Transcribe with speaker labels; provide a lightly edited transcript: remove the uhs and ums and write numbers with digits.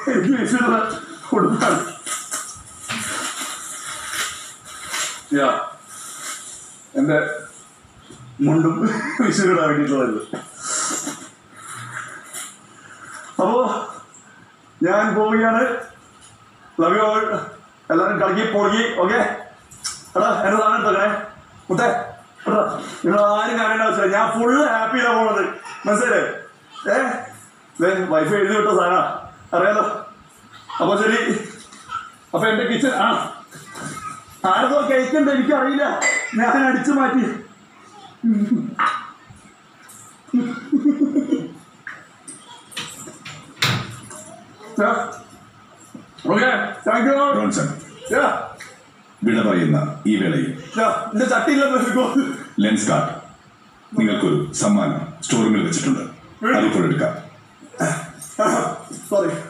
Speaker 1: എനിക്ക് വിഷുവിനുള്ള കൊടുക്കാൻ. എൻ്റെ മുണ്ടും വിഷുവിടാൻ വേണ്ടിയിട്ടുള്ളത്. അപ്പോ ഞാൻ പോവുകയാണ്. Love you all. എല്ലാവരും കളിക്കി പോകി. ഓക്കെ എടാ എന്റെ സാധനം എടുത്തേ മുട്ടേ എടാ. നിങ്ങൾ ആരും കാണേണ്ട ആവശ്യമില്ല. ഞാൻ ഫുള്ള് ഹാപ്പിയിലാണ് പോണത്. മനസ്സിലായില്ലേ? വൈഫ് എഴുതി വിട്ട സാധന അറിയാലോ. അപ്പൊ ശരി. അപ്പൊ എന്റെ കിച്ചൺ ആരതോ കഴിക്കണ്ട എനിക്കറിയില്ല. ഞാൻ അടിച്ചു മാറ്റി.
Speaker 2: റോൺസൺ, വിട പറയുന്ന ഈ വേളയിൽ ലെൻസ് കാർഡ് നിങ്ങൾക്കൊരു സമ്മാനം സ്റ്റോർ റൂമിൽ വെച്ചിട്ടുണ്ട്. അതിപ്പോൾ എടുക്കാം.
Speaker 1: സോറി.